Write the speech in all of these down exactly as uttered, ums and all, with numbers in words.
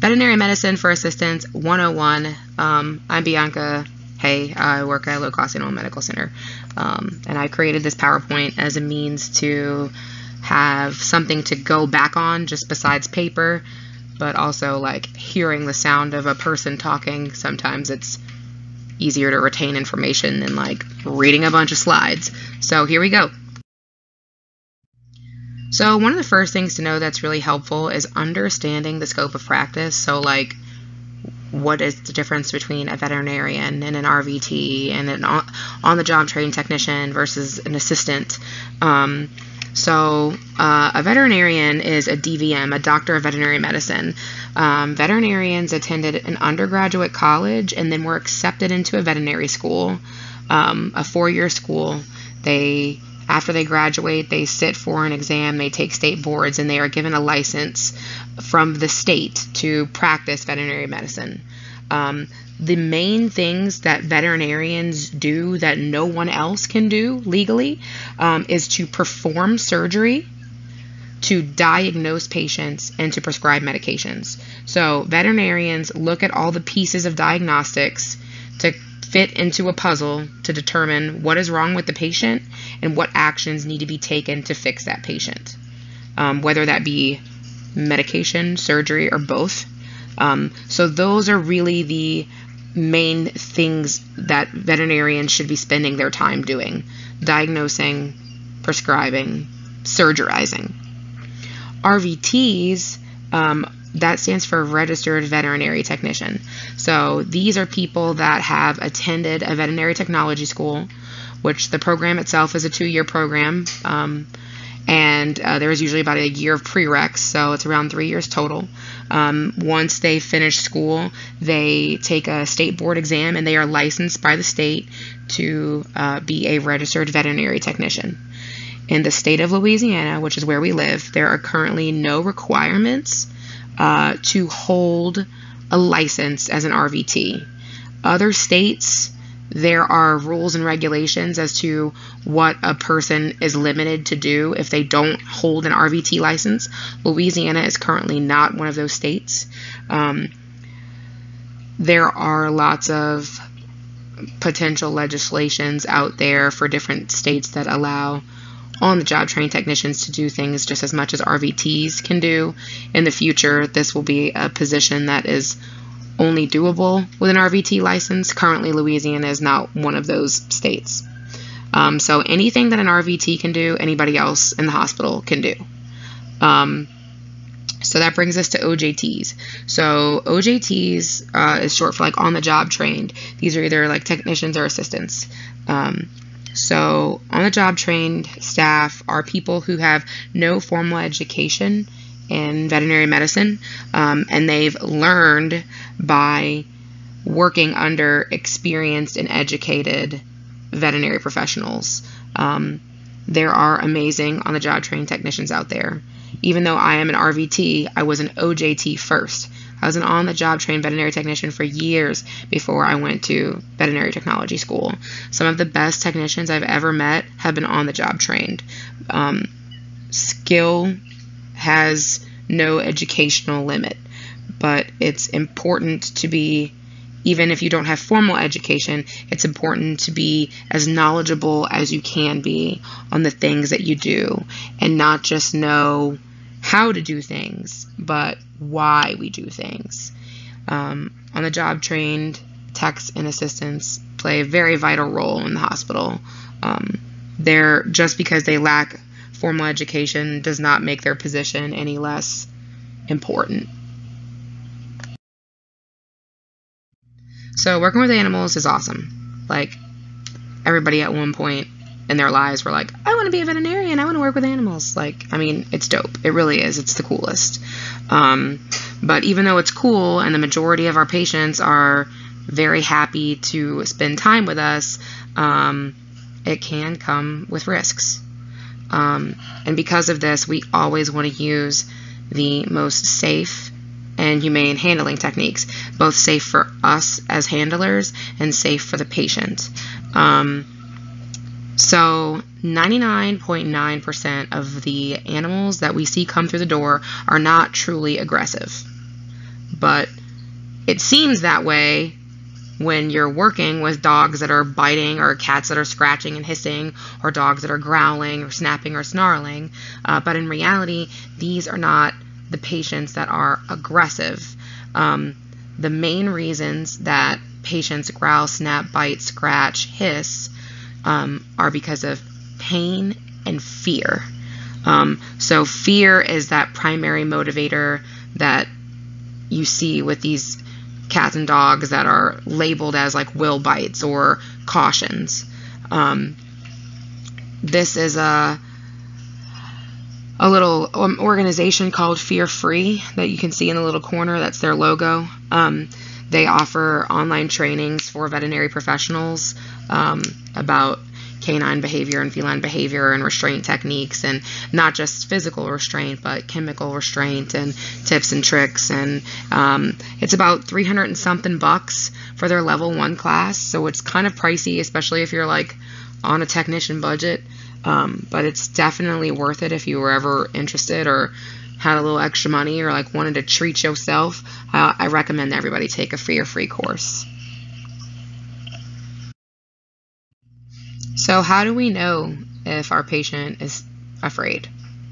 Veterinary Medicine for Assistants one oh one. Um, I'm Bianca. Hey, I work at Low Cost Animal Medical Center. Um, and I created this PowerPoint as a means to have something to go back on just besides paper, but also like hearing the sound of a person talking. Sometimes it's easier to retain information than like reading a bunch of slides. So here we go. So one of the first things to know that's really helpful is understanding the scope of practice. So like, what is the difference between a veterinarian and an R V T and an on-the-job trained technician versus an assistant? Um, so uh, a veterinarian is a D V M, a doctor of veterinary medicine. Um, veterinarians attended an undergraduate college and then were accepted into a veterinary school, um, a four-year school. They After they graduate, they sit for an exam, they take state boards, and they are given a license from the state to practice veterinary medicine. Um, the main things that veterinarians do that no one else can do legally um, is to perform surgery, to diagnose patients, and to prescribe medications. So veterinarians look at all the pieces of diagnostics to fit into a puzzle to determine what is wrong with the patient and what actions need to be taken to fix that patient, um, whether that be medication, surgery, or both. Um, so those are really the main things that veterinarians should be spending their time doing: diagnosing, prescribing, surgerizing. R V Ts, um, that stands for Registered Veterinary Technician. So these are people that have attended a veterinary technology school, which the program itself is a two-year program, um, and uh, there is usually about a year of prereqs, so it's around three years total. Um, once they finish school, they take a state board exam, and they are licensed by the state to uh, be a registered veterinary technician. In the state of Louisiana, which is where we live, there are currently no requirements uh, to hold a license as an R V T. Other states, there are rules and regulations as to what a person is limited to do if they don't hold an R V T license. Louisiana is currently not one of those states. Um, there are lots of potential legislations out there for different states that allow on-the-job trained technicians to do things just as much as R V Ts can do. In the future, this will be a position that is only doable with an R V T license. Currently, Louisiana is not one of those states. Um, so anything that an R V T can do, anybody else in the hospital can do. Um, so that brings us to O J Ts. So O J Ts uh, is short for like on-the-job trained. These are either like technicians or assistants. Um, So on-the-job trained staff are people who have no formal education in veterinary medicine, um, and they've learned by working under experienced and educated veterinary professionals. Um, there are amazing on-the-job trained technicians out there. Even though I am an R V T, I was an O J T first. I was an on-the-job trained veterinary technician for years before I went to veterinary technology school. Some of the best technicians I've ever met have been on-the-job trained. Um, skill has no educational limit, but it's important to be, even if you don't have formal education, it's important to be as knowledgeable as you can be on the things that you do, and not just know how to do things, but why we do things. Um, on the job trained techs and assistants play a very vital role in the hospital. Um, they're just because they lack formal education does not make their position any less important. So working with animals is awesome. Like, everybody at one point in their lives were like, I want to be a veterinarian, I want to work with animals. Like, I mean, it's dope. It really is. It's the coolest. Um, but even though it's cool and the majority of our patients are very happy to spend time with us, um, it can come with risks. Um, and because of this, we always want to use the most safe and humane handling techniques, both safe for us as handlers and safe for the patient. Um, So ninety-nine point nine percent of the animals that we see come through the door are not truly aggressive. but it seems that way when you're working with dogs that are biting, or cats that are scratching and hissing, or dogs that are growling or snapping or snarling. Uh, but in reality, these are not the patients that are aggressive. Um, the main reasons that patients growl, snap, bite, scratch, hiss um, are because of pain and fear. Um, so fear is that primary motivator that you see with these cats and dogs that are labeled as like will bites or cautions. Um, this is a a little um, organization called Fear Free that you can see in the little corner. That's their logo. Um, they offer online trainings for veterinary professionals um, about canine behavior and feline behavior and restraint techniques, and not just physical restraint but chemical restraint and tips and tricks. And um, it's about three hundred and something bucks for their level one class, so it's kind of pricey, especially if you're like on a technician budget, um, but it's definitely worth it if you were ever interested or had a little extra money or like wanted to treat yourself. uh, I recommend everybody take a Fear Free course. So how do we know if our patient is afraid?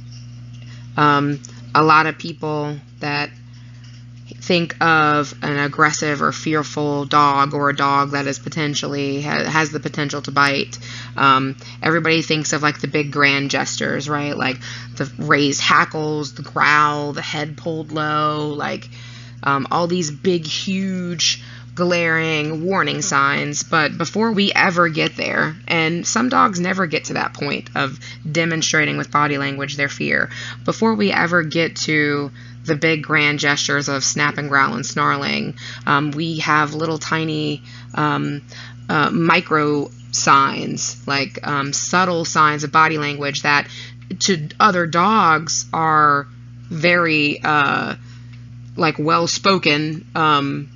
Um, a lot of people that think of an aggressive or fearful dog, or a dog that is potentially ha has the potential to bite, um, everybody thinks of like the big grand gestures, right? Like the raised hackles, the growl, the head pulled low, like um, all these big, huge, glaring warning signs. But before we ever get there, and some dogs never get to that point of demonstrating with body language their fear, before we ever get to the big grand gestures of snap and growl and snarling, um, we have little tiny um, uh, micro signs, like um, subtle signs of body language that to other dogs are very uh, like well spoken um,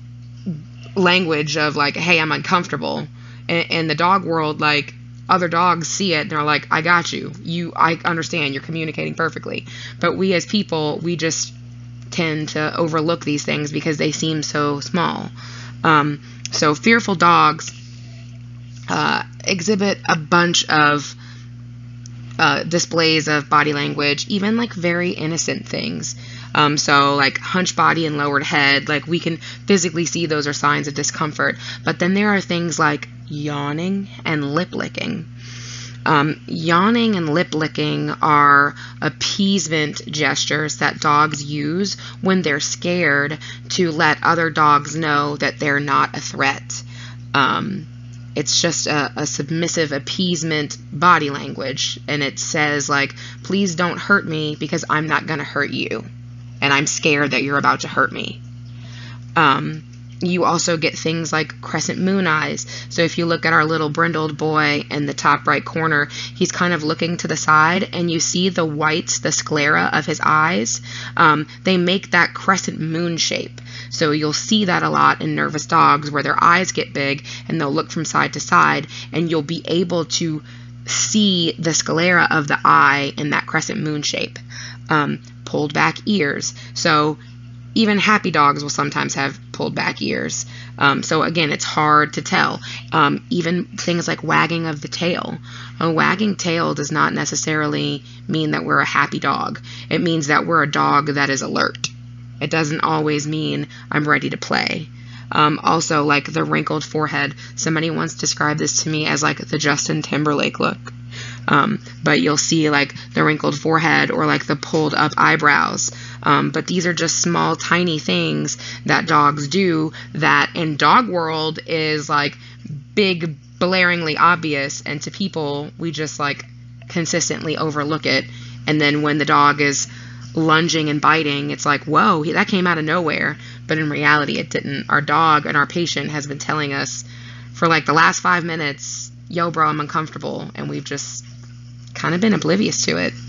language of like, hey, I'm uncomfortable. And in the dog world, like, other dogs see it and they're like, I got you. You, I understand. You're communicating perfectly. But we as people, we just tend to overlook these things because they seem so small. Um, so fearful dogs uh, exhibit a bunch of uh, displays of body language, even like very innocent things. Um, so like hunched body and lowered head, like we can physically see those are signs of discomfort. But then there are things like yawning and lip licking. Um, yawning and lip licking are appeasement gestures that dogs use when they're scared to let other dogs know that they're not a threat. Um, it's just a, a submissive appeasement body language, and it says like, please don't hurt me because I'm not going to hurt you, and I'm scared that you're about to hurt me. Um, you also get things like crescent moon eyes. So if you look at our little brindled boy in the top right corner, he's kind of looking to the side, and you see the whites, the sclera of his eyes. Um, they make that crescent moon shape. So you'll see that a lot in nervous dogs where their eyes get big and they'll look from side to side, and you'll be able to see the sclera of the eye in that crescent moon shape. Um, pulled back ears. So even happy dogs will sometimes have pulled back ears. Um, so again, it's hard to tell. Um, even things like wagging of the tail. A wagging tail does not necessarily mean that we're a happy dog. It means that we're a dog that is alert. It doesn't always mean I'm ready to play. Um, also, like the wrinkled forehead. Somebody once described this to me as like the Justin Timberlake look. Um, but you'll see like the wrinkled forehead or like the pulled up eyebrows. Um, but these are just small, tiny things that dogs do that in dog world is like big, blaringly obvious. And to people, we just like consistently overlook it. And then when the dog is lunging and biting, it's like, whoa, that came out of nowhere. But in reality, it didn't. Our dog and our patient has been telling us for like the last five minutes, yo, bro, I'm uncomfortable. And we've just kind of been oblivious to it.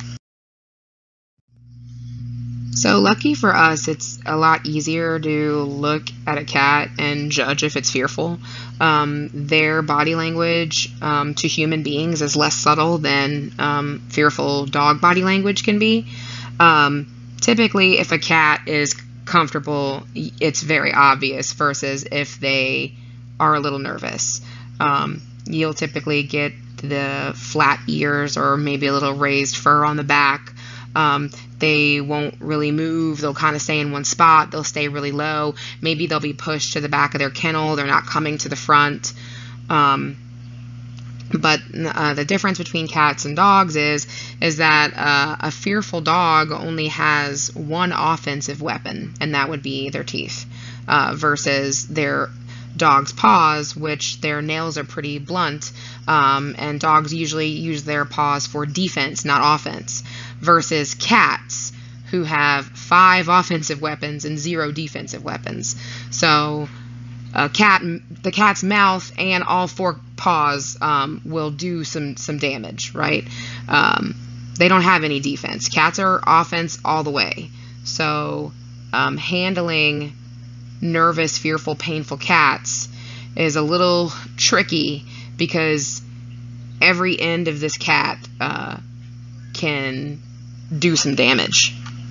So lucky for us, it's a lot easier to look at a cat and judge if it's fearful. Um, their body language um, to human beings is less subtle than um, fearful dog body language can be. Um, typically, if a cat is comfortable, it's very obvious, versus if they are a little nervous. Um, you'll typically get the flat ears or maybe a little raised fur on the back. Um, they won't really move. They'll kind of stay in one spot. They'll stay really low. Maybe they'll be pushed to the back of their kennel. They're not coming to the front. Um, but uh, the difference between cats and dogs is is that uh, a fearful dog only has one offensive weapon, and that would be their teeth, uh, versus their dog's paws, which their nails are pretty blunt, um, and dogs usually use their paws for defense, not offense, versus cats, who have five offensive weapons and zero defensive weapons. So a cat, the cat's mouth and all four paws um, will do some some damage, right? Um, they don't have any defense. Cats are offense all the way. So um, handling nervous, fearful, painful cats is a little tricky, because every end of this cat uh, can do some damage.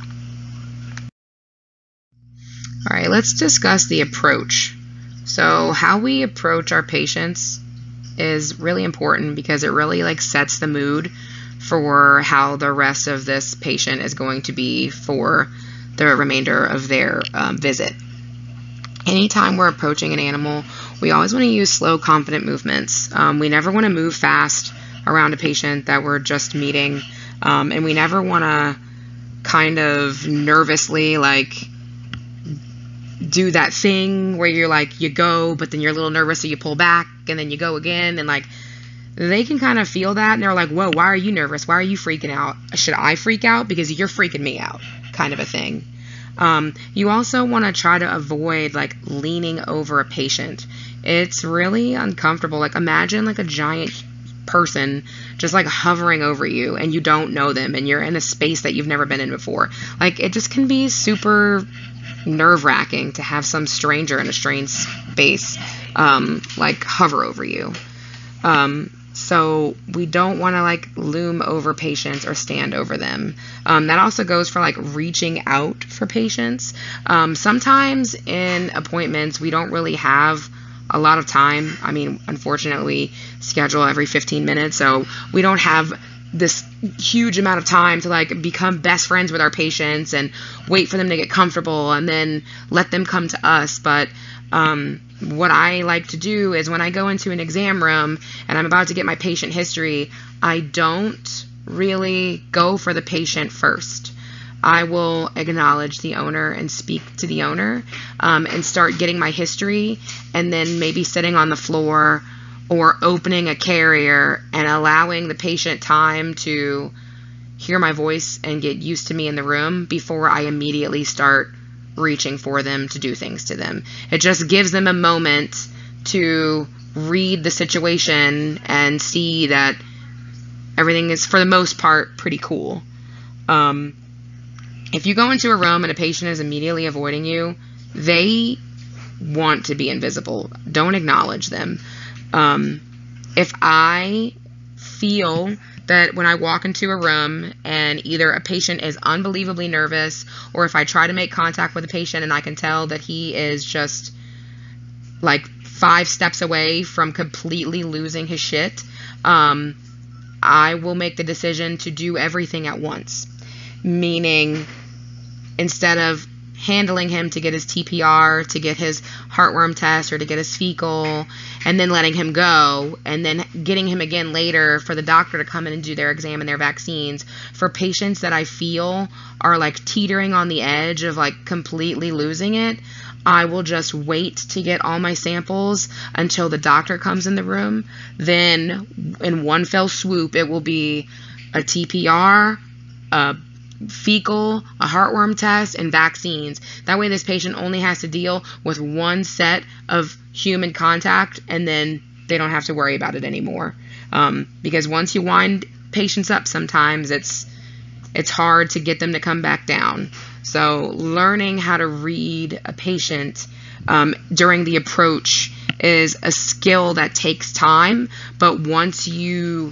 All right, let's discuss the approach. So how we approach our patients is really important, because it really like sets the mood for how the rest of this patient is going to be for the remainder of their um, visit. Anytime we're approaching an animal, we always want to use slow, confident movements. Um, we never want to move fast around a patient that we're just meeting, um, and we never want to kind of nervously like do that thing where you're like, you go, but then you're a little nervous, so you pull back, and then you go again, and like they can kind of feel that, and they're like, whoa, why are you nervous? Why are you freaking out? Should I freak out? Because you're freaking me out, kind of a thing. Um, you also want to try to avoid like leaning over a patient. It's really uncomfortable. Like imagine like a giant person just like hovering over you, and you don't know them, and you're in a space that you've never been in before. Like it just can be super nerve-wracking to have some stranger in a strange space um, like hover over you. Um, So we don't want to like loom over patients or stand over them. Um, that also goes for like reaching out for patients. Um, sometimes in appointments, we don't really have a lot of time. I mean, unfortunately, schedule every fifteen minutes. So we don't have this huge amount of time to like become best friends with our patients and wait for them to get comfortable and then let them come to us. But um, what I like to do is when I go into an exam room and I'm about to get my patient history, I don't really go for the patient first. I will acknowledge the owner and speak to the owner um, and start getting my history, and then maybe sitting on the floor or opening a carrier and allowing the patient time to hear my voice and get used to me in the room before I immediately start reaching for them to do things to them. It just gives them a moment to read the situation and see that everything is, for the most part, pretty cool. Um, if you go into a room and a patient is immediately avoiding you, they want to be invisible. Don't acknowledge them. Um, if I feel that when I walk into a room and either a patient is unbelievably nervous, or if I try to make contact with a patient and I can tell that he is just like five steps away from completely losing his shit, um, I will make the decision to do everything at once. Meaning, instead of handling him to get his T P R, to get his heartworm test, or to get his fecal, and then letting him go, and then getting him again later for the doctor to come in and do their exam and their vaccines, for patients that I feel are like teetering on the edge of like completely losing it, I will just wait to get all my samples until the doctor comes in the room. Then in one fell swoop, it will be a T P R, a fecal, a heartworm test, and vaccines. That way this patient only has to deal with one set of human contact, and then they don't have to worry about it anymore. Um, because once you wind patients up, sometimes it's it's hard to get them to come back down. So learning how to read a patient um, during the approach is a skill that takes time, but once you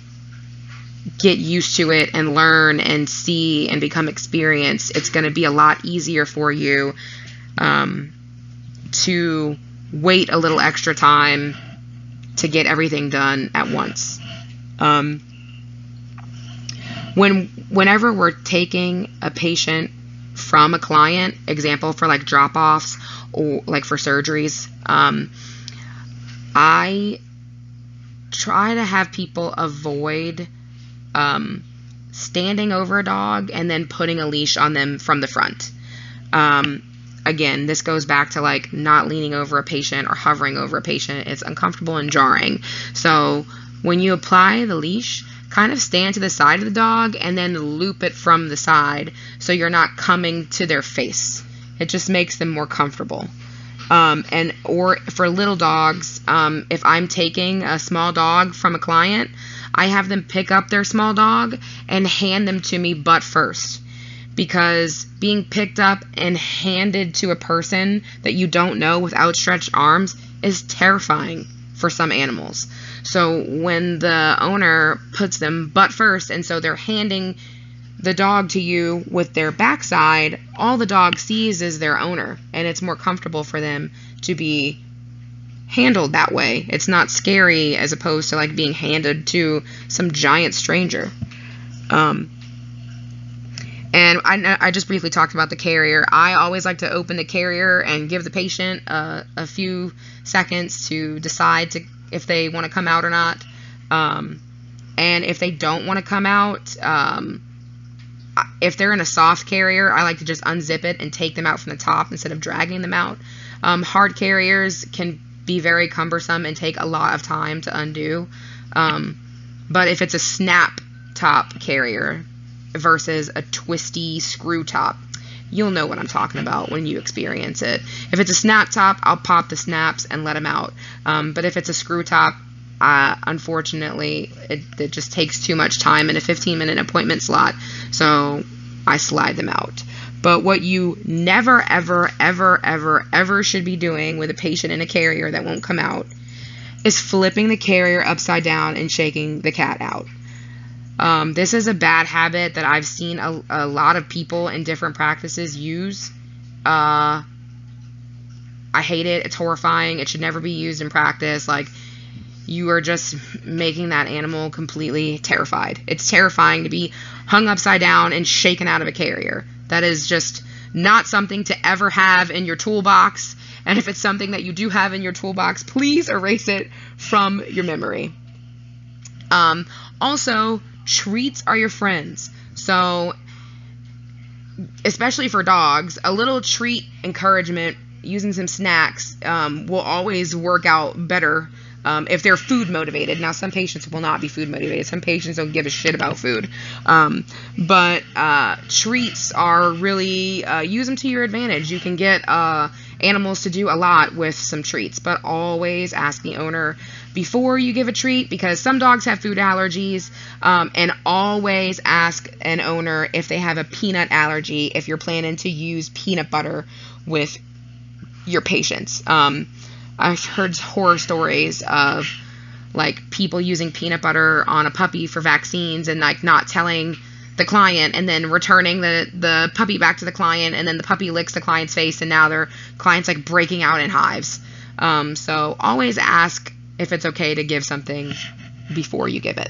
get used to it and learn and see and become experienced, it's going to be a lot easier for you um, to wait a little extra time to get everything done at once. Um, when whenever we're taking a patient from a client, example for like drop-offs or like for surgeries, um, I try to have people avoid um, standing over a dog and then putting a leash on them from the front. Um, again, this goes back to like not leaning over a patient or hovering over a patient. It's uncomfortable and jarring. So when you apply the leash, kind of stand to the side of the dog and then loop it from the side so you're not coming to their face. It just makes them more comfortable. Um, and or for little dogs, um, if I'm taking a small dog from a client, I have them pick up their small dog and hand them to me butt first. Because being picked up and handed to a person that you don't know with outstretched arms is terrifying for some animals. So when the owner puts them butt first, and so they're handing the dog to you with their backside, all the dog sees is their owner, and it's more comfortable for them to be handled that way. It's not scary as opposed to like being handed to some giant stranger. Um, and I, I just briefly talked about the carrier. I always like to open the carrier and give the patient uh, a few seconds to decide to if they want to come out or not. Um, and if they don't want to come out, um, if they're in a soft carrier, I like to just unzip it and take them out from the top instead of dragging them out. Um, hard carriers can be very cumbersome and take a lot of time to undo. Um, but if it's a snap top carrier versus a twisty screw top, you'll know what I'm talking about when you experience it. If it's a snap top, I'll pop the snaps and let them out. Um, but if it's a screw top, uh, unfortunately, it, it just takes too much time in a fifteen minute appointment slot, so I slide them out. But what you never, ever, ever, ever, ever should be doing with a patient in a carrier that won't come out is flipping the carrier upside down and shaking the cat out. Um, this is a bad habit that I've seen a, a lot of people in different practices use. Uh, I hate it. It's horrifying. It should never be used in practice. Like, you are just making that animal completely terrified. It's terrifying to be hung upside down and shaken out of a carrier. That is just not something to ever have in your toolbox. And if it's something that you do have in your toolbox, please erase it from your memory. Um, also, treats are your friends. So, especially for dogs, a little treat encouragement using some snacks um, will always work out better um, if they're food motivated. Now, some patients will not be food motivated. Some patients don't give a shit about food. Um, but uh, treats are really, uh, use them to your advantage. You can get uh, animals to do a lot with some treats, but always ask the owner before you give a treat, because some dogs have food allergies, um, and always ask an owner if they have a peanut allergy if you're planning to use peanut butter with your patients. Um, I've heard horror stories of like people using peanut butter on a puppy for vaccines and like not telling the client and then returning the, the puppy back to the client, and then the puppy licks the client's face and now their client's like breaking out in hives. Um, so always ask if it's okay to give something before you give it.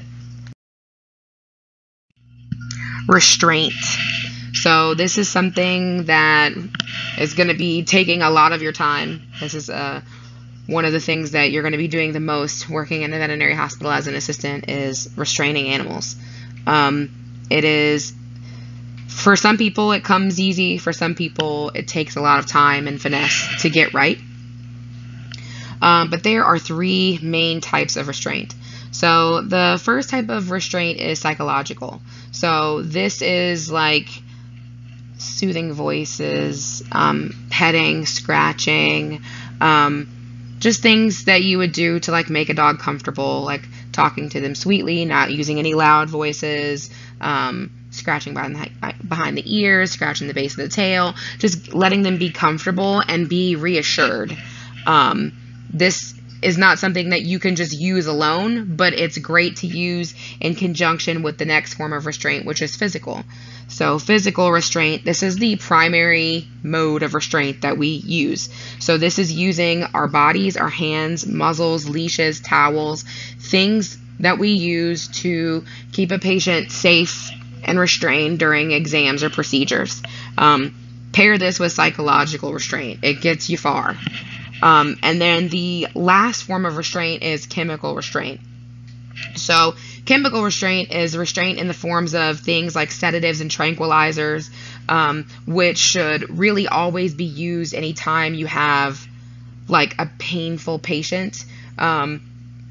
Restraint. So this is something that is going to be taking a lot of your time. This is uh, one of the things that you're going to be doing the most working in a veterinary hospital as an assistant is restraining animals. Um, it is, for some people it comes easy, for some people it takes a lot of time and finesse to get right. Um, but there are three main types of restraint. So the first type of restraint is psychological. So this is like soothing voices, um, petting, scratching, um, just things that you would do to like make a dog comfortable, like talking to them sweetly, not using any loud voices, um, scratching behind the, behind the ears, scratching the base of the tail, just letting them be comfortable and be reassured. Um, This is not something that you can just use alone, but it's great to use in conjunction with the next form of restraint, which is physical. So physical restraint, this is the primary mode of restraint that we use. So this is using our bodies, our hands, muzzles, leashes, towels, things that we use to keep a patient safe and restrained during exams or procedures. Um, pair this with psychological restraint. It gets you far. Um, and then the last form of restraint is chemical restraint. So chemical restraint is restraint in the forms of things like sedatives and tranquilizers, um, which should really always be used anytime you have like a painful patient. Um,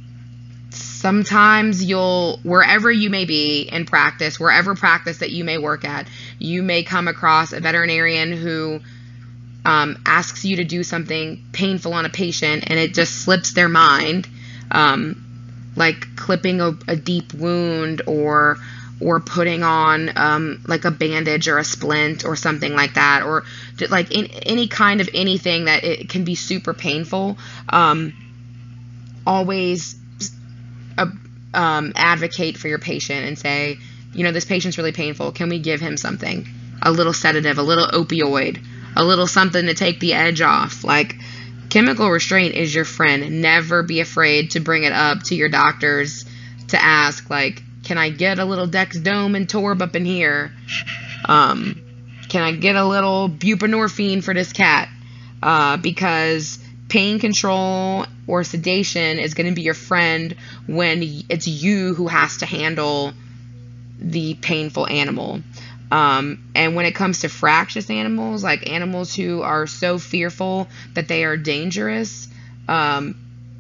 sometimes you'll, wherever you may be in practice, wherever practice that you may work at, you may come across a veterinarian who um, asks you to do something painful on a patient and it just slips their mind. Um, like clipping a, a deep wound or or putting on um, like a bandage or a splint or something like that, or like in, any kind of anything that it can be super painful. Um, always uh, um, advocate for your patient and say, you know, this patient's really painful. Can we give him something? A little sedative, a little opioid, a little something to take the edge off. Like, chemical restraint is your friend. Never be afraid to bring it up to your doctors to ask, like, can I get a little Dexdome and Torb up in here? Um, can I get a little buprenorphine for this cat? Uh, because pain control or sedation is going to be your friend when it's you who has to handle the painful animal. Um, and when it comes to fractious animals, like animals who are so fearful that they are dangerous, um,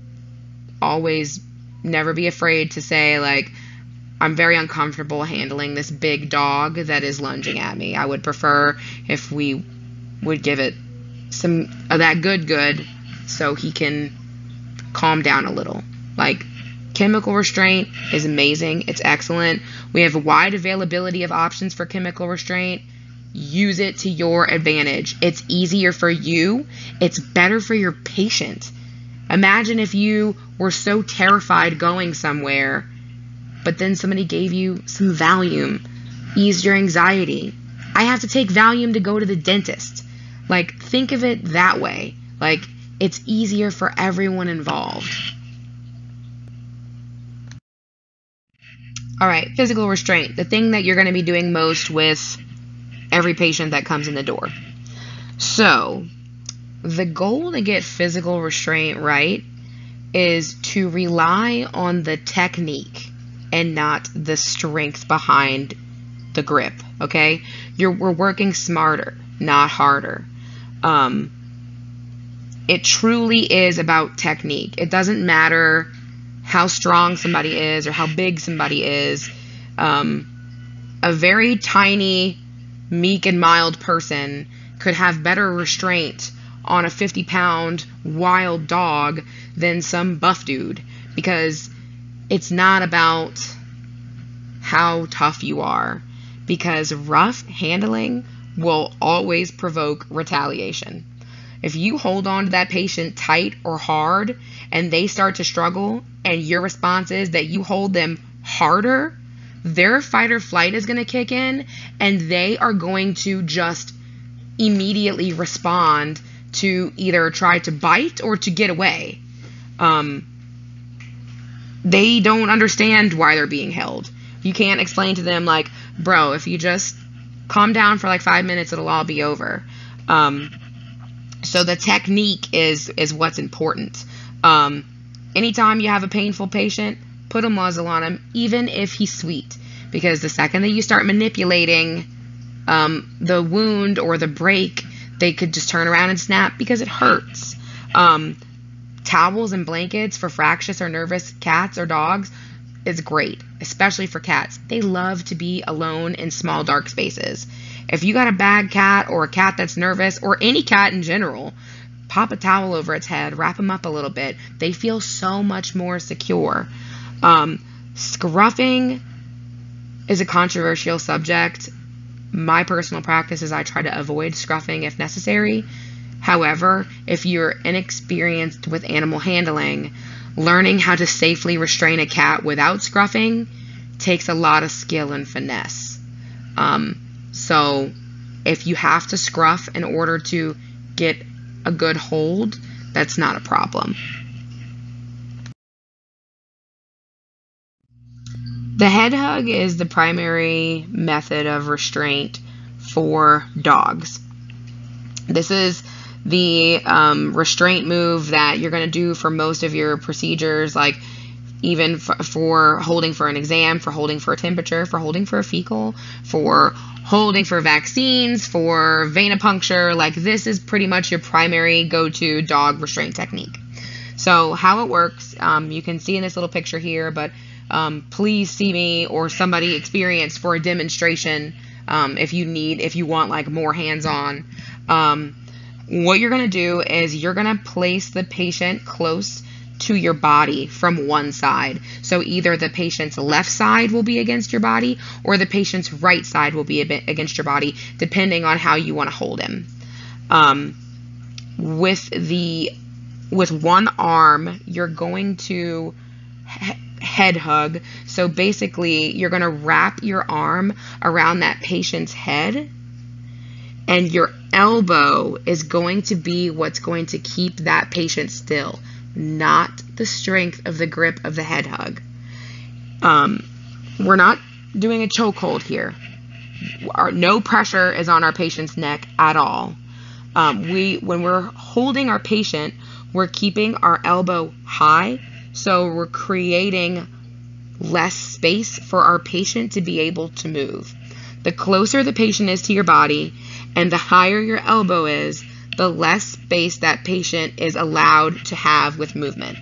always never be afraid to say, like, I'm very uncomfortable handling this big dog that is lunging at me. I would prefer if we would give it some of that good good so he can calm down a little. Like, chemical restraint is amazing. It's excellent. We have a wide availability of options for chemical restraint. Use it to your advantage. It's easier for you. It's better for your patient. Imagine if you were so terrified going somewhere, but then somebody gave you some Valium, ease your anxiety. I have to take Valium to go to the dentist. Like, think of it that way. Like, it's easier for everyone involved. All right, physical restraint, the thing that you're going to be doing most with every patient that comes in the door. So, the goal to get physical restraint right is to rely on the technique and not the strength behind the grip, okay? You're, we're working smarter, not harder. Um, it truly is about technique. It doesn't matter how strong somebody is or how big somebody is. Um, a very tiny, meek and mild person could have better restraint on a fifty pound wild dog than some buff dude, because it's not about how tough you are, because rough handling will always provoke retaliation. If you hold on to that patient tight or hard and they start to struggle and your response is that you hold them harder, their fight or flight is going to kick in and they are going to just immediately respond to either try to bite or to get away. Um, they don't understand why they're being held. You can't explain to them, like, bro, if you just calm down for like five minutes, it'll all be over. Um, so the technique is, is what's important. Um, anytime you have a painful patient, put a muzzle on him, even if he's sweet, because the second that you start manipulating um, the wound or the break, they could just turn around and snap because it hurts. Um, towels and blankets for fractious or nervous cats or dogs is great, especially for cats. They love to be alone in small, dark spaces. If you got a bad cat or a cat that's nervous, or any cat in general, pop a towel over its head, wrap them up a little bit. They feel so much more secure. Um, scruffing is a controversial subject. My personal practice is I try to avoid scruffing if necessary. However, if you're inexperienced with animal handling, learning how to safely restrain a cat without scruffing takes a lot of skill and finesse. Um, so if you have to scruff in order to get a good hold, that's not a problem. The head hug is the primary method of restraint for dogs. This is the um, restraint move that you're going to do for most of your procedures, like even f for holding for an exam, for holding for a temperature, for holding for a fecal, for holding for vaccines, for venipuncture. Like, this is pretty much your primary go-to dog restraint technique. So how it works, um, you can see in this little picture here, but um, please see me or somebody experienced for a demonstration um, if you need, if you want like more hands-on. Um, what you're going to do is you're going to place the patient close to your body from one side. So either the patient's left side will be against your body or the patient's right side will be a bit against your body, depending on how you want to hold him. Um, with the with one arm, you're going to he head hug. So basically, you're going to wrap your arm around that patient's head, and your elbow is going to be what's going to keep that patient still, not the strength of the grip of the head hug. Um, we're not doing a chokehold here. Our, no pressure is on our patient's neck at all. Um, we, when we're holding our patient, we're keeping our elbow high, so we're creating less space for our patient to be able to move. The closer the patient is to your body and the higher your elbow is, the less space that patient is allowed to have with movement.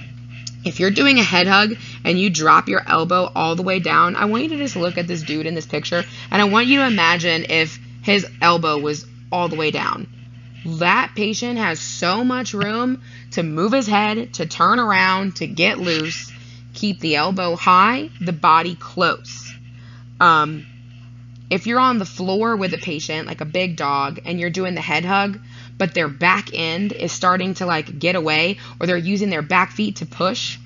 If you're doing a head hug and you drop your elbow all the way down, I want you to just look at this dude in this picture, and I want you to imagine if his elbow was all the way down. That patient has so much room to move his head, to turn around, to get loose, keep the elbow high, the body close. Um, if you're on the floor with a patient, like a big dog, and you're doing the head hug, but their back end is starting to like get away, or they're using their back feet to push,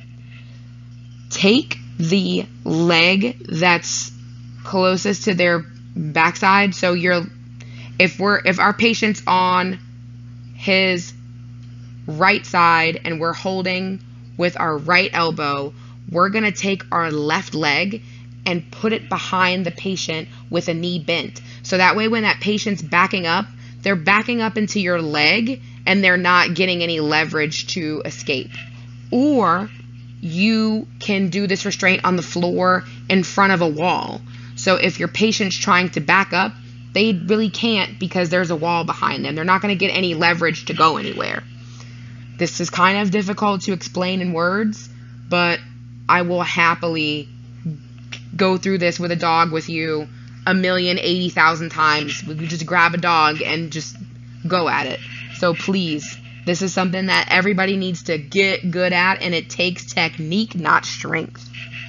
take the leg that's closest to their backside. So you're, if we're, if our patient's on his right side and we're holding with our right elbow, we're gonna take our left leg and put it behind the patient with a knee bent. So that way when that patient's backing up, they're backing up into your leg and they're not getting any leverage to escape. Or you can do this restraint on the floor in front of a wall. So if your patient's trying to back up, they really can't because there's a wall behind them. They're not going to get any leverage to go anywhere. This is kind of difficult to explain in words, but I will happily go through this with a dog with you a million, eighty thousand times. We just grab a dog and just go at it. So please, this is something that everybody needs to get good at, and it takes technique, not strength.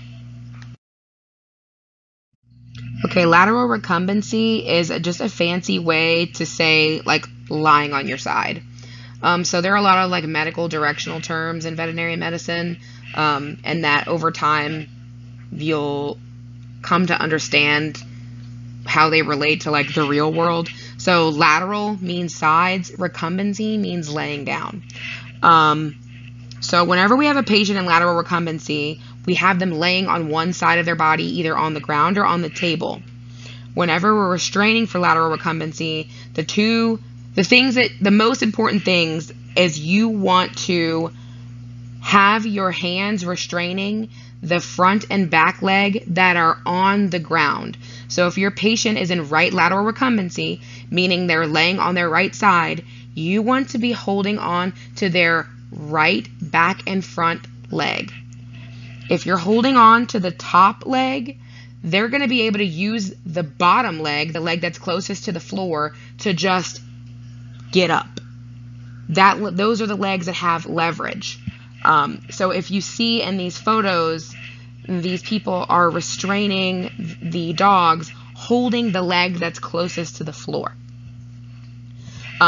Okay, lateral recumbency is just a fancy way to say like lying on your side. Um, so there are a lot of like medical directional terms in veterinary medicine, um, and that over time you'll come to understand how they relate to like the real world. So lateral means sides, recumbency means laying down. Um, so whenever we have a patient in lateral recumbency, we have them laying on one side of their body, either on the ground or on the table. Whenever we're restraining for lateral recumbency, the two, the things that, the most important things is you want to have your hands restraining the front and back leg that are on the ground. So if your patient is in right lateral recumbency, meaning they're laying on their right side, you want to be holding on to their right back and front leg. If you're holding on to the top leg, they're going to be able to use the bottom leg, the leg that's closest to the floor, to just get up. That, those are the legs that have leverage. Um, so if you see in these photos, these people are restraining the dogs holding the leg that's closest to the floor. Um,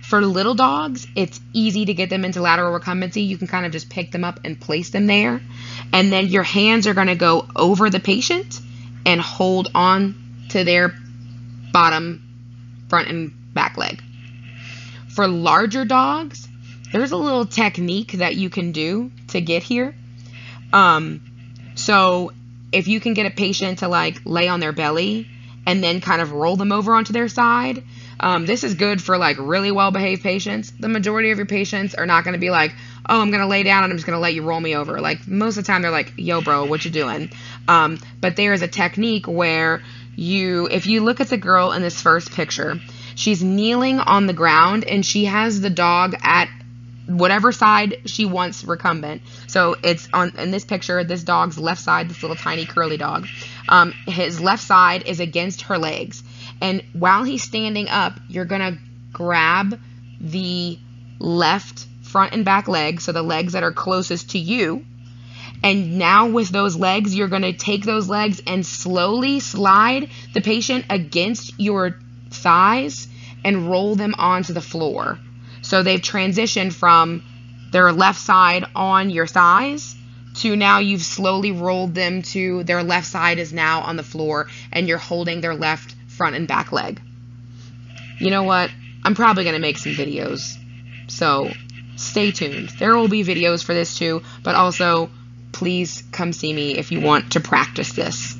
For little dogs, it's easy to get them into lateral recumbency. You can kind of just pick them up and place them there. And then your hands are going to go over the patient and hold on to their bottom, front, and back leg. For larger dogs, there's a little technique that you can do to get here. Um, so if you can get a patient to like lay on their belly and then kind of roll them over onto their side, um, this is good for like really well-behaved patients. The majority of your patients are not going to be like, oh, I'm going to lay down and I'm just going to let you roll me over. Like most of the time they're like, yo, bro, what you doing? Um, but there is a technique where you, if you look at the girl in this first picture, she's kneeling on the ground and she has the dog at whatever side she wants recumbent. So it's on in this picture, this dog's left side, this little tiny curly dog. Um, his left side is against her legs. And while he's standing up, you're going to grab the left front and back leg, so the legs that are closest to you. And now with those legs, you're going to take those legs and slowly slide the patient against your thighs and roll them onto the floor. So they've transitioned from their left side on your thighs to now you've slowly rolled them to their left side is now on the floor and you're holding their left front and back leg. You know what? I'm probably going to make some videos. So stay tuned. There will be videos for this too, but also please come see me if you want to practice this.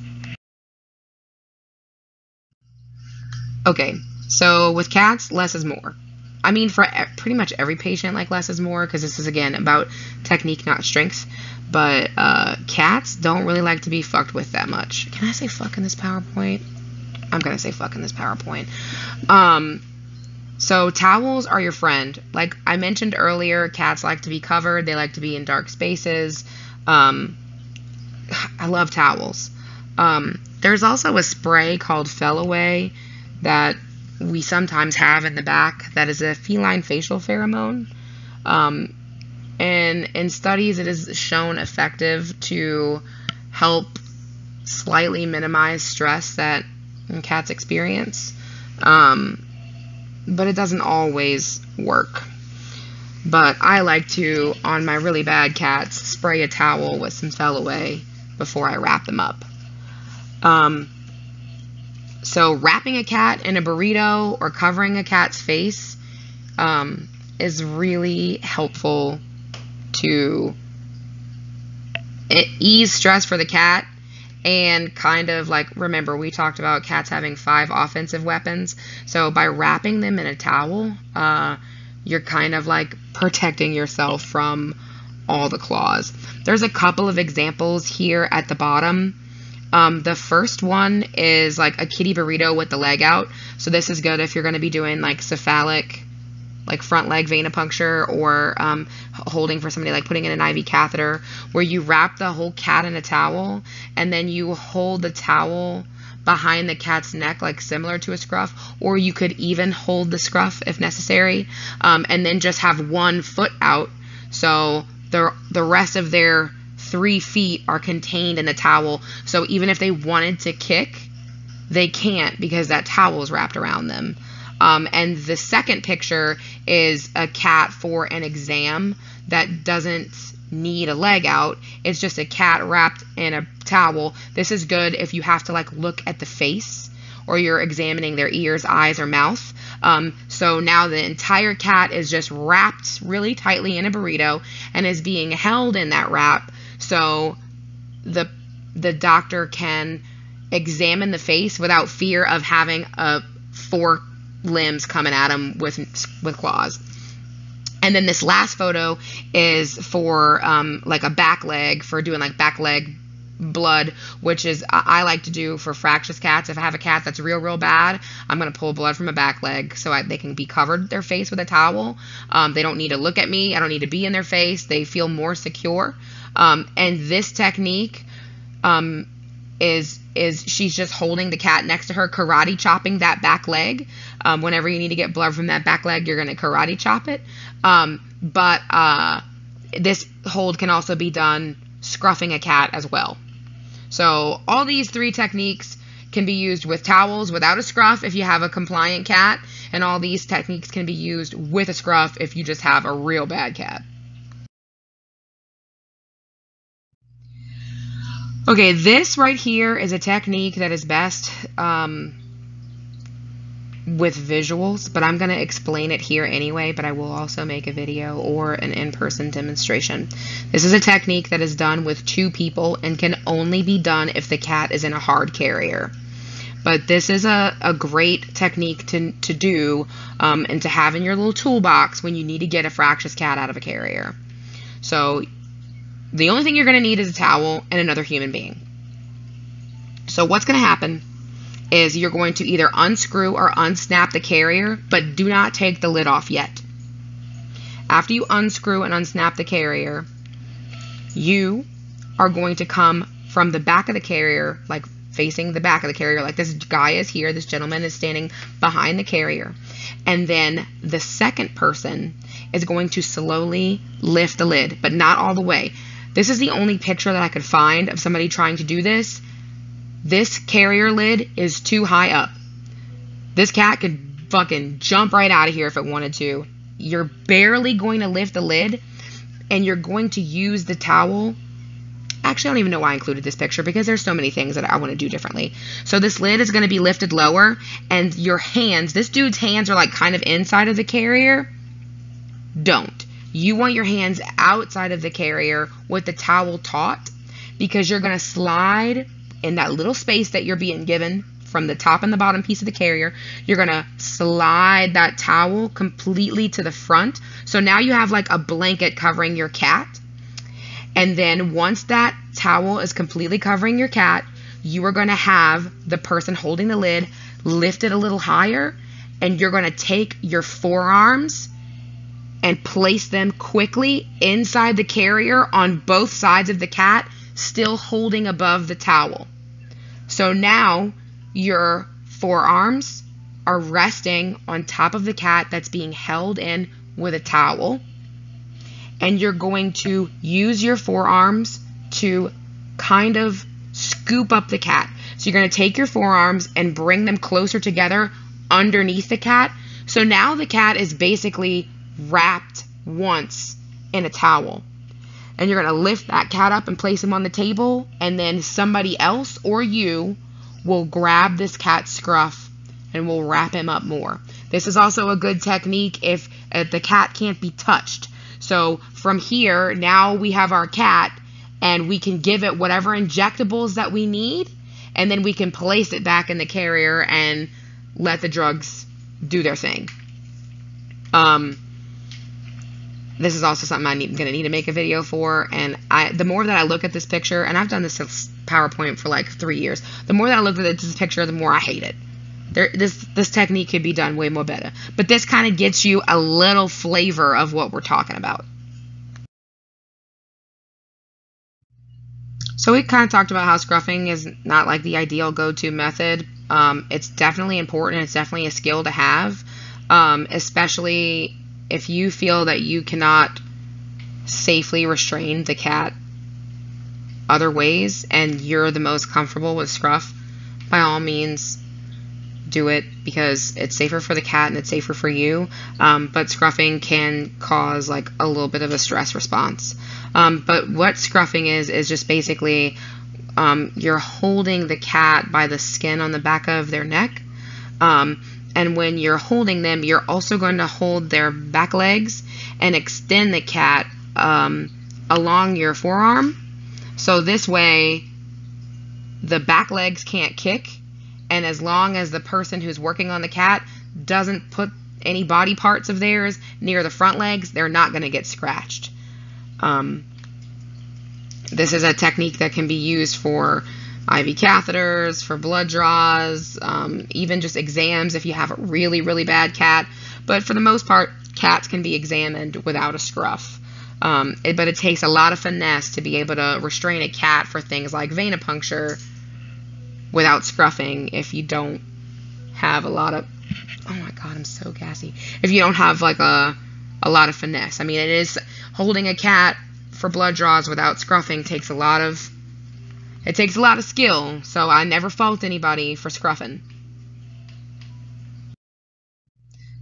Okay, so with cats, less is more. I mean, for pretty much every patient, like less is more, because this is, again, about technique, not strength. But uh, cats don't really like to be fucked with that much. Can I say fuck in this PowerPoint? I'm going to say fuck in this PowerPoint. Um, so towels are your friend. Like I mentioned earlier, cats like to be covered. They like to be in dark spaces. Um, I love towels. Um, there's also a spray called Fellaway that we sometimes have in the back that is a feline facial pheromone. Um, and in studies, it is shown effective to help slightly minimize stress that cats experience. Um, but it doesn't always work. But I like to, on my really bad cats, spray a towel with some Fellaway before I wrap them up. Um, So wrapping a cat in a burrito or covering a cat's face um, is really helpful to ease stress for the cat and kind of like, remember we talked about cats having five offensive weapons. So by wrapping them in a towel, uh, you're kind of like protecting yourself from all the claws. There's a couple of examples here at the bottom. Um, the first one is like a kitty burrito with the leg out. So this is good if you're going to be doing like cephalic, like front leg venipuncture, or um, holding for somebody, like putting in an I V catheter, where you wrap the whole cat in a towel and then you hold the towel behind the cat's neck, like similar to a scruff, or you could even hold the scruff if necessary, um, and then just have one foot out. So the, the rest of their three feet are contained in the towel, so even if they wanted to kick, they can't because that towel is wrapped around them. Um, and the second picture is a cat for an exam that doesn't need a leg out. It's just a cat wrapped in a towel. This is good if you have to like look at the face or you're examining their ears, eyes, or mouth. Um, so now the entire cat is just wrapped really tightly in a burrito and is being held in that wrap. So the the doctor can examine the face without fear of having a four limbs coming at him with with claws. And then this last photo is for um, like a back leg, for doing like back leg blood, which is I like to do for fractious cats. If I have a cat that's real real bad, I'm going to pull blood from a back leg so I, they can be covered their face with a towel. Um, they don't need to look at me. I don't need to be in their face. They feel more secure. Um, and this technique um, is is she's just holding the cat next to her, karate chopping that back leg. Um, whenever you need to get blood from that back leg, you're going to karate chop it. Um, but uh, this hold can also be done scruffing a cat as well. So all these three techniques can be used with towels without a scruff if you have a compliant cat, And all these techniques can be used with a scruff if you just have a real bad cat. Okay, this right here is a technique that is best um, with visuals, but I'm going to explain it here anyway, but I will also make a video or an in-person demonstration. This is a technique that is done with two people and can only be done if the cat is in a hard carrier. But this is a, a great technique to, to do um, and to have in your little toolbox when you need to get a fractious cat out of a carrier. So the only thing you're going to need is a towel and another human being. So what's going to happen is you're going to either unscrew or unsnap the carrier, but do not take the lid off yet. After you unscrew and unsnap the carrier, you are going to come from the back of the carrier, like facing the back of the carrier, like this guy is here, this gentleman is standing behind the carrier. And then the second person is going to slowly lift the lid, but not all the way. This is the only picture that I could find of somebody trying to do this. This carrier lid is too high up. This cat could fucking jump right out of here if it wanted to. You're barely going to lift the lid, and you're going to use the towel. Actually, I don't even know why I included this picture because there's so many things that I want to do differently. So this lid is going to be lifted lower, and your hands, this dude's hands are like kind of inside of the carrier. Don't. You want your hands outside of the carrier with the towel taut, because you're going to slide in that little space that you're being given from the top and the bottom piece of the carrier. You're going to slide that towel completely to the front. So now you have like a blanket covering your cat. And then once that towel is completely covering your cat, you are going to have the person holding the lid lift it a little higher, and you're going to take your forearms and place them quickly inside the carrier on both sides of the cat, still holding above the towel. So now your forearms are resting on top of the cat that's being held in with a towel. And you're going to use your forearms to kind of scoop up the cat. So you're going to take your forearms and bring them closer together underneath the cat. So now the cat is basically wrapped once in a towel. And you're going to lift that cat up and place him on the table, and then somebody else or you will grab this cat's scruff and will wrap him up more. This is also a good technique if uh, the cat can't be touched. So from here, now we have our cat, and we can give it whatever injectables that we need, and then we can place it back in the carrier and let the drugs do their thing. Um... This is also something I'm going to need to make a video for, and I, the more that I look at this picture, and I've done this PowerPoint for like three years, the more that I look at this picture, the more I hate it. There, this, this technique could be done way more better. But this kind of gets you a little flavor of what we're talking about. So we kind of talked about how scruffing is not like the ideal go-to method. Um, it's definitely important. It's definitely a skill to have, um, especially if you feel that you cannot safely restrain the cat other ways and you're the most comfortable with scruff, by all means do it, because it's safer for the cat and it's safer for you. Um, but scruffing can cause like a little bit of a stress response. Um, but what scruffing is, is just basically um, you're holding the cat by the skin on the back of their neck. Um, And when you're holding them, you're also going to hold their back legs and extend the cat um, along your forearm. So this way, the back legs can't kick. And as long as the person who's working on the cat doesn't put any body parts of theirs near the front legs, they're not going to get scratched. Um, this is a technique that can be used for I V catheters, for blood draws, um, even just exams if you have a really, really bad cat. But for the most part, cats can be examined without a scruff. Um, it, but it takes a lot of finesse to be able to restrain a cat for things like venipuncture without scruffing if you don't have a lot of... Oh my god, I'm so gassy. If you don't have like a, a lot of finesse. I mean, it is... Holding a cat for blood draws without scruffing takes a lot of... It takes a lot of skill, so I never fault anybody for scruffing.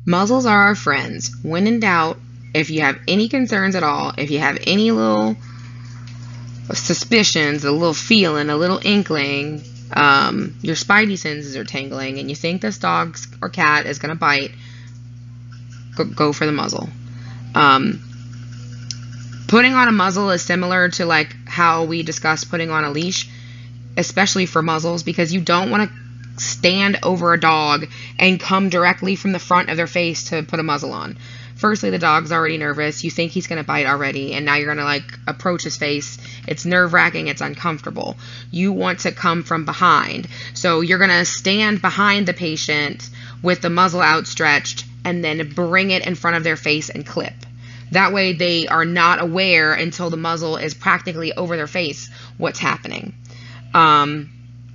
Muzzles are our friends. When in doubt, if you have any concerns at all, if you have any little suspicions, a little feeling, a little inkling, um, your spidey senses are tingling, and you think this dog or cat is going to bite, go, go for the muzzle. Um, putting on a muzzle is similar to like how we discussed putting on a leash, especially for muzzles, because you don't want to stand over a dog and come directly from the front of their face to put a muzzle on. Firstly, the dog's already nervous. You think he's going to bite already, and now you're going to like approach his face. It's nerve-wracking. It's uncomfortable. You want to come from behind. So you're going to stand behind the patient with the muzzle outstretched and then bring it in front of their face and clip. That way they are not aware until the muzzle is practically over their face what's happening. Um,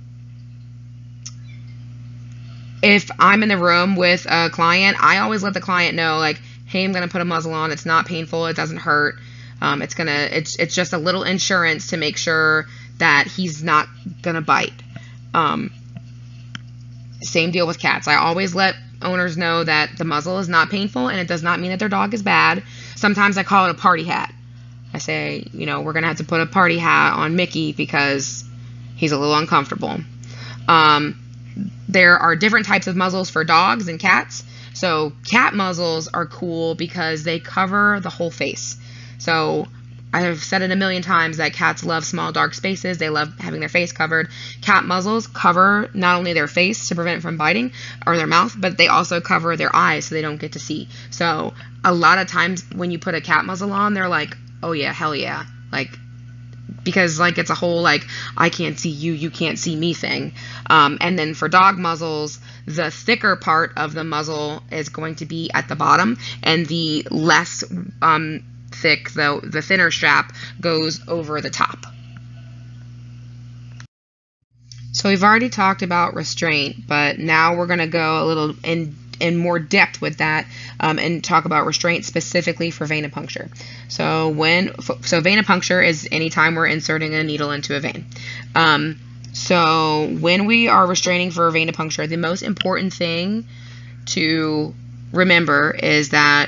if I'm in the room with a client, I always let the client know, like, hey, I'm going to put a muzzle on. It's not painful. It doesn't hurt. Um, it's going to, it's, it's just a little insurance to make sure that he's not going to bite. Um, same deal with cats. I always let owners know that the muzzle is not painful, and it does not mean that their dog is bad. Sometimes I call it a party hat. I say, you know, we're going to have to put a party hat on Mickey because he's a little uncomfortable. Um, there are different types of muzzles for dogs and cats. So cat muzzles are cool because they cover the whole face. So I have said it a million times that cats love small dark spaces. They love having their face covered. Cat muzzles cover not only their face to prevent from biting or their mouth, but they also cover their eyes so they don't get to see. So a lot of times when you put a cat muzzle on, they're like, oh yeah, hell yeah. Like, because like it's a whole like I can't see you, you can't see me thing. Um, and then for dog muzzles, the thicker part of the muzzle is going to be at the bottom, and the less um, thick, the, the thinner strap goes over the top. So we've already talked about restraint, but now we're going to go a little in in more depth with that um, and talk about restraint specifically for venipuncture. So when so venipuncture is anytime we're inserting a needle into a vein. Um, so when we are restraining for venipuncture, the most important thing to remember is that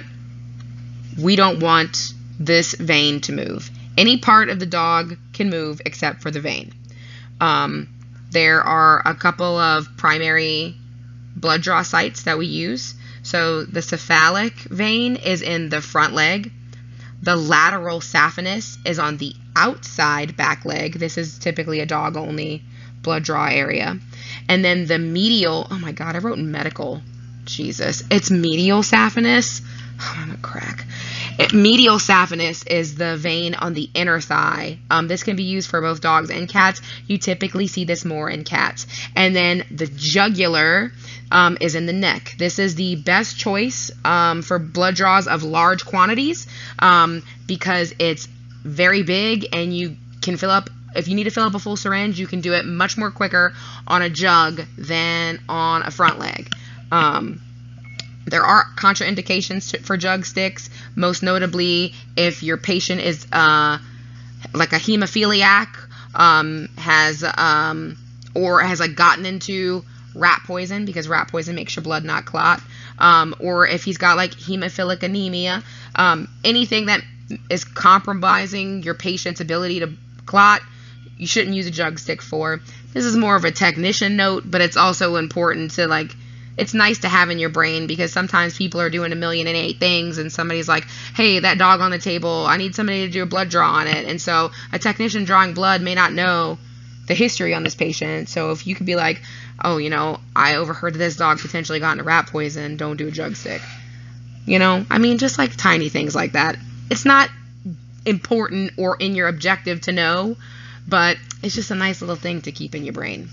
we don't want this vein to move. Any part of the dog can move except for the vein. Um, there are a couple of primary blood draw sites that we use. So the cephalic vein is in the front leg. The lateral saphenous is on the outside back leg. This is typically a dog only blood draw area. And then the medial, oh my God, I wrote medical. Jesus, it's medial saphenous. Oh, I'm a crack. It, medial saphenous is the vein on the inner thigh. Um, this can be used for both dogs and cats. You typically see this more in cats. And then the jugular um, is in the neck. This is the best choice um, for blood draws of large quantities um, because it's very big, and you can fill up, if you need to fill up a full syringe, you can do it much more quicker on a jug than on a front leg. Um, There are contraindications to, for jug sticks, most notably if your patient is uh, like a hemophiliac, um, has um, or has like gotten into rat poison, because rat poison makes your blood not clot, um, or if he's got like hemophilic anemia, um, anything that is compromising your patient's ability to clot, you shouldn't use a jug stick for. This is more of a technician note, but it's also important to like, it's nice to have in your brain, because sometimes people are doing a million and eight things and somebody's like, hey, that dog on the table, I need somebody to do a blood draw on it. And so a technician drawing blood may not know the history on this patient. So if you could be like, oh, you know, I overheard that this dog potentially got into rat poison, don't do a jug stick. You know, I mean, just like tiny things like that. It's not important or in your objective to know, but it's just a nice little thing to keep in your brain.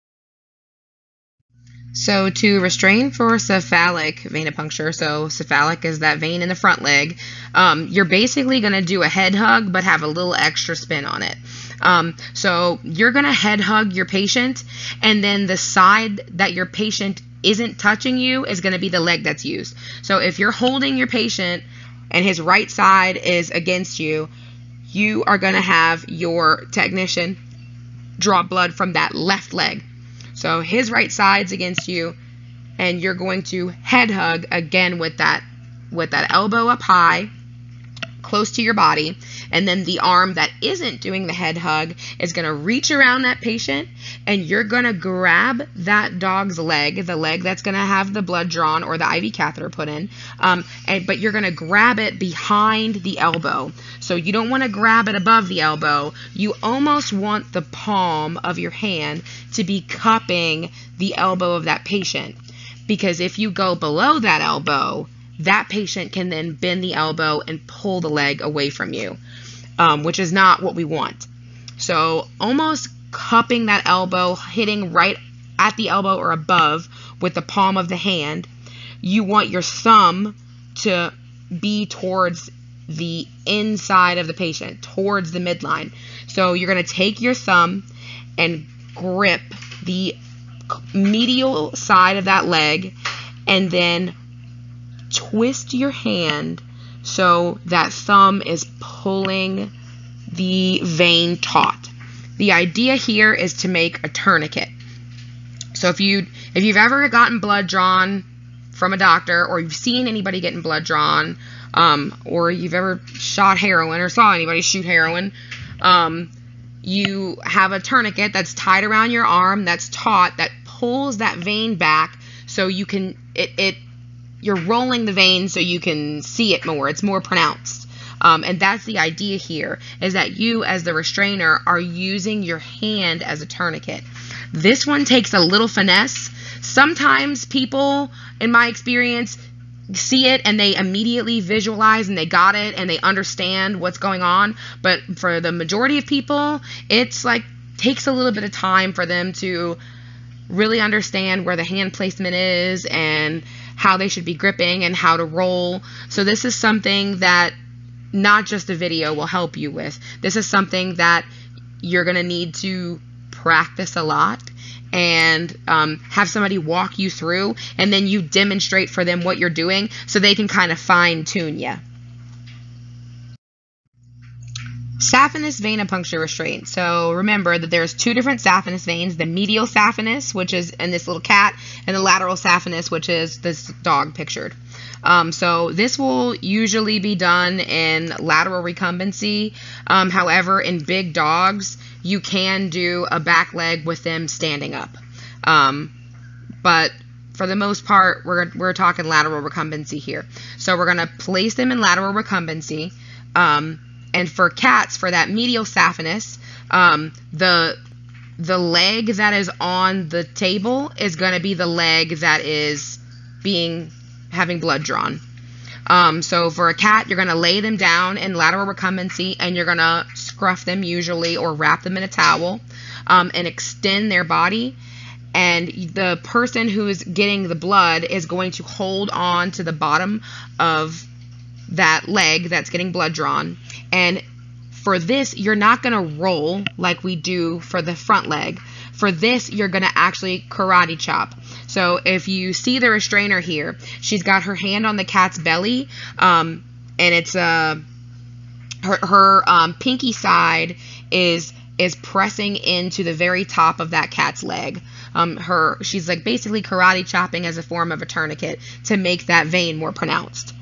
So to restrain for cephalic venipuncture, so cephalic is that vein in the front leg, um, you're basically going to do a head hug but have a little extra spin on it. Um, so you're going to head hug your patient, and then the side that your patient isn't touching you is going to be the leg that's used. So if you're holding your patient and his right side is against you, you are going to have your technician draw blood from that left leg. So his right side's against you, and you're going to head hug again with that with that elbow up high, close to your body, and then the arm that isn't doing the head hug is going to reach around that patient, and you're going to grab that dog's leg, the leg that's going to have the blood drawn or the I V catheter put in, um, and, but you're going to grab it behind the elbow. So you don't want to grab it above the elbow. You almost want the palm of your hand to be cupping the elbow of that patient, because if you go below that elbow, that patient can then bend the elbow and pull the leg away from you, um, which is not what we want. So almost cupping that elbow, hitting right at the elbow or above with the palm of the hand. You want your thumb to be towards the inside of the patient, towards the midline. So you're going to take your thumb and grip the medial side of that leg, and then twist your hand so that thumb is pulling the vein taut. The idea here is to make a tourniquet. So if you if you've ever gotten blood drawn from a doctor, or you've seen anybody getting blood drawn, um, or you've ever shot heroin or saw anybody shoot heroin, um, you have a tourniquet that's tied around your arm that's taut, that pulls that vein back so you can it it you're rolling the vein so you can see it more. It's more pronounced. Um, and that's the idea here, is that you as the restrainer are using your hand as a tourniquet. This one takes a little finesse. Sometimes people, in my experience, see it and they immediately visualize and they got it and they understand what's going on. But for the majority of people, it's like takes a little bit of time for them to really understand where the hand placement is and how they should be gripping and how to roll. So this is something that not just a video will help you with. This is something that you're going to need to practice a lot and um, have somebody walk you through, and then you demonstrate for them what you're doing so they can kind of fine tune you. Saphenous venipuncture restraint. So remember that there's two different saphenous veins, the medial saphenous, which is in this little cat, and the lateral saphenous, which is this dog pictured. Um, so this will usually be done in lateral recumbency. Um, however, in big dogs, you can do a back leg with them standing up. Um, but for the most part, we're, we're talking lateral recumbency here. So we're going to place them in lateral recumbency. Um, And for cats, for that medial saphenous, um, the the leg that is on the table is going to be the leg that is being having blood drawn. Um, so for a cat, you're going to lay them down in lateral recumbency, and you're going to scruff them usually or wrap them in a towel um, and extend their body. And the person who is getting the blood is going to hold on to the bottom of that leg that's getting blood drawn. And for this, you're not going to roll like we do for the front leg. For this, you're going to actually karate chop. So if you see the restrainer here, she's got her hand on the cat's belly, um, and it's uh, her, her um, pinky side is is pressing into the very top of that cat's leg. Um, her she's like basically karate chopping as a form of a tourniquet to make that vein more pronounced.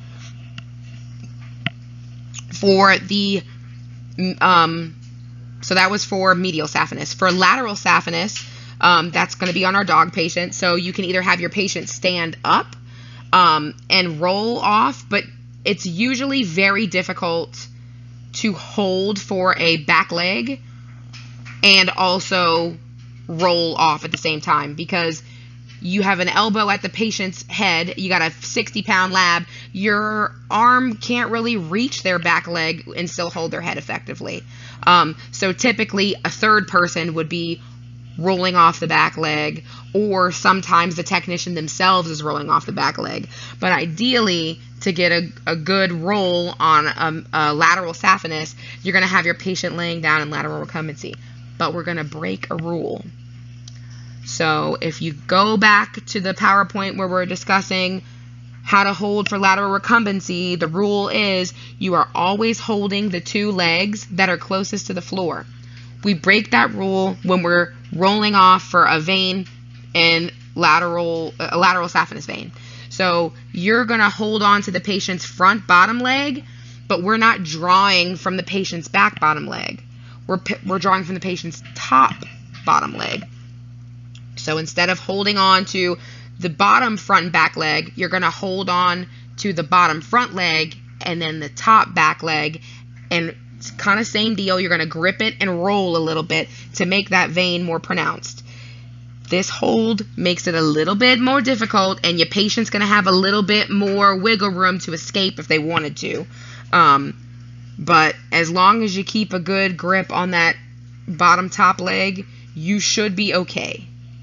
For the, um, so that was for medial saphenous. For lateral saphenous, um, that's going to be on our dog patient. So you can either have your patient stand up um, and roll off, but it's usually very difficult to hold for a back leg and also roll off at the same time, because you have an elbow at the patient's head, you got a sixty pound lab, your arm can't really reach their back leg and still hold their head effectively. Um, so typically a third person would be rolling off the back leg, or sometimes the technician themselves is rolling off the back leg. But ideally, to get a, a good roll on a, a lateral saphenous, you're going to have your patient laying down in lateral recumbency. But we're going to break a rule. So if you go back to the PowerPoint where we're discussing how to hold for lateral recumbency, the rule is you are always holding the two legs that are closest to the floor. We break that rule when we're rolling off for a vein in lateral, a lateral saphenous vein. So you're going to hold on to the patient's front bottom leg, but we're not drawing from the patient's back bottom leg. We're, we're drawing from the patient's top bottom leg. So instead of holding on to the bottom front and back leg, you're going to hold on to the bottom front leg and then the top back leg, and it's kind of same deal. You're going to grip it and roll a little bit to make that vein more pronounced. This hold makes it a little bit more difficult, and your patient's going to have a little bit more wiggle room to escape if they wanted to. Um, but as long as you keep a good grip on that bottom top leg, you should be okay.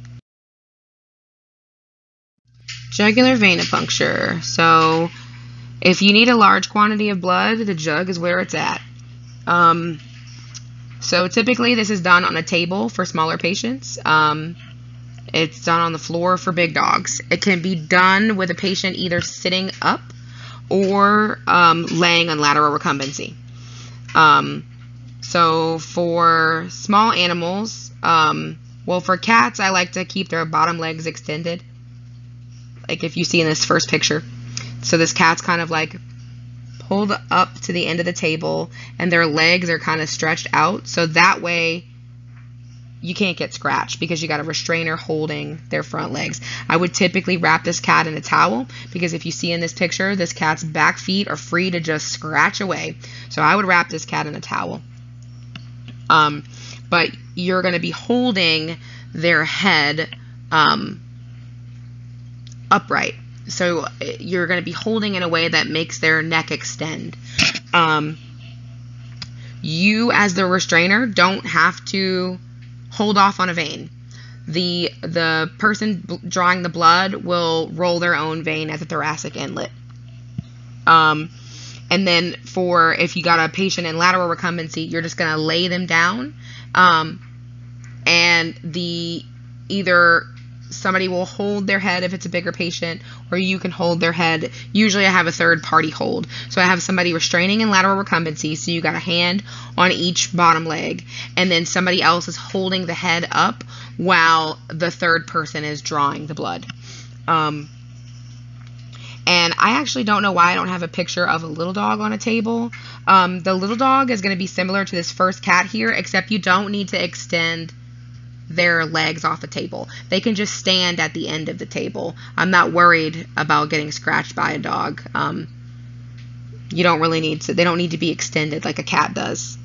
Jugular venipuncture. So if you need a large quantity of blood, the jug is where it's at. Um, so typically this is done on a table for smaller patients. Um, it's done on the floor for big dogs. It can be done with a patient either sitting up or um, laying on lateral recumbency. Um, so for small animals, um, well, for cats, I like to keep their bottom legs extended. Like if you see in this first picture. So this cat's kind of like pulled up to the end of the table and their legs are kind of stretched out. So that way you can't get scratched because you got a restrainer holding their front legs. I would typically wrap this cat in a towel because if you see in this picture, this cat's back feet are free to just scratch away. So I would wrap this cat in a towel. Um, but you're going to be holding their head um, upright. So you're going to be holding in a way that makes their neck extend. Um, you, as the restrainer, don't have to hold off on a vein. The, the person drawing the blood will roll their own vein at the thoracic inlet. Um, and then for, if you got a patient in lateral recumbency, you're just going to lay them down. Um, and the, either somebody will hold their head if it's a bigger patient, or you can hold their head. Usually I have a third party hold. So I have somebody restraining in lateral recumbency, so you got a hand on each bottom leg, and then somebody else is holding the head up while the third person is drawing the blood. Um, and I actually don't know why I don't have a picture of a little dog on a table. Um, the little dog is going to be similar to this first cat here, except you don't need to extend their legs off the table. They can just stand at the end of the table. I'm not worried about getting scratched by a dog. Um, you don't really need to, they don't need to be extended like a cat does.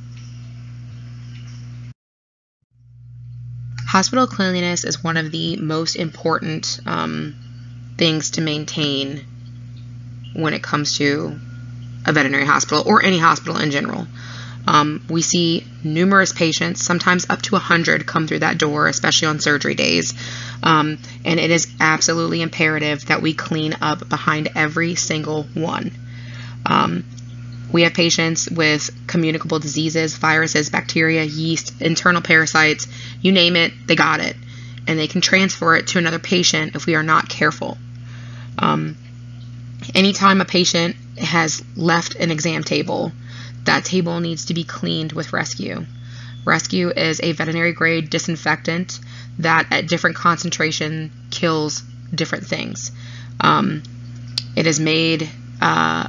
Hospital cleanliness is one of the most important um, things to maintain when it comes to a veterinary hospital or any hospital in general. Um, we see numerous patients, sometimes up to one hundred, come through that door, especially on surgery days. Um, and it is absolutely imperative that we clean up behind every single one. Um, we have patients with communicable diseases, viruses, bacteria, yeast, internal parasites, you name it, they got it. And they can transfer it to another patient if we are not careful. Um, anytime a patient has left an exam table, that table needs to be cleaned with Rescue. Rescue is a veterinary grade disinfectant that at different concentration kills different things. Um, it is made uh,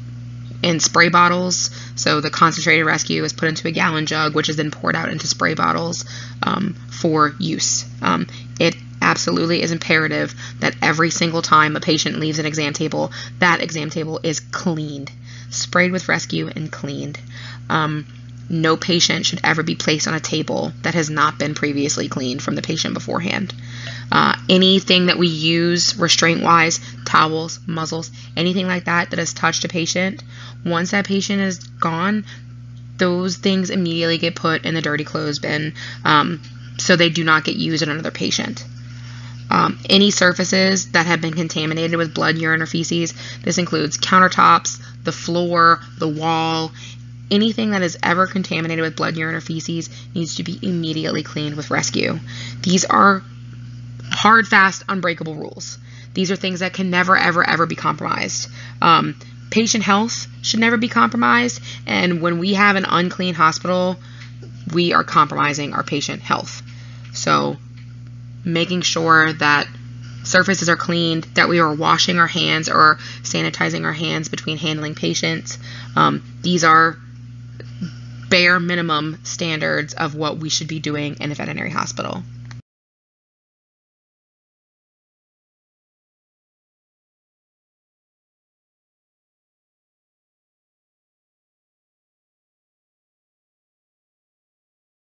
in spray bottles, so the concentrated Rescue is put into a gallon jug, which is then poured out into spray bottles um, for use. Um, it absolutely is imperative that every single time a patient leaves an exam table, that exam table is cleaned. Sprayed with Rescue and cleaned. Um, no patient should ever be placed on a table that has not been previously cleaned from the patient beforehand. Uh, anything that we use restraint-wise, towels, muzzles, anything like that that has touched a patient, once that patient is gone, those things immediately get put in the dirty clothes bin um, so they do not get used on another patient. Um, any surfaces that have been contaminated with blood, urine, or feces, this includes countertops, the floor, the wall, anything that is ever contaminated with blood, urine, or feces needs to be immediately cleaned with Rescue. These are hard, fast, unbreakable rules. These are things that can never, ever, ever be compromised. Um, patient health should never be compromised, and when we have an unclean hospital, we are compromising our patient health. So making sure that surfaces are cleaned, that we are washing our hands or sanitizing our hands between handling patients. Um, these are bare minimum standards of what we should be doing in a veterinary hospital.